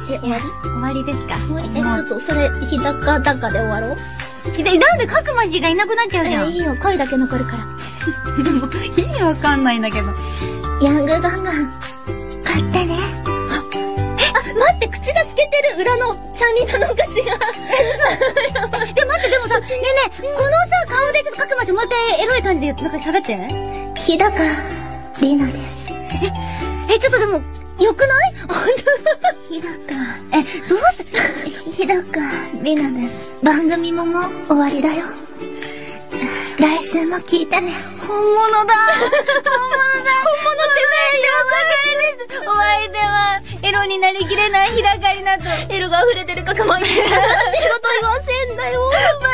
終わり？ 終わりですか？ 終わり？ちょっとそれ、日高高で終わろう？ なんで角間氏がいなくなっちゃうじゃん。 いいよ、声だけ残るから。 でも、意味わかんないんだけど。 ヤングガンガン、買ってね。待って、口が透けてる裏のチャンリナの口が。 待って、でもさ、ねえねえ、このさ、顔でちょっと角間氏もう一回エロい感じでなんか喋って。 日高里奈です。 ちょっとでも、よくない？ 日高。 どうして日高里奈です。番組ももう終わりだよ。来週も聞いてね。 本物だ。本物ってね、よくないです。お相手は、エロになりきれない日高里奈と、 エロが溢れてる角間に。なんてこと言わせんだよ。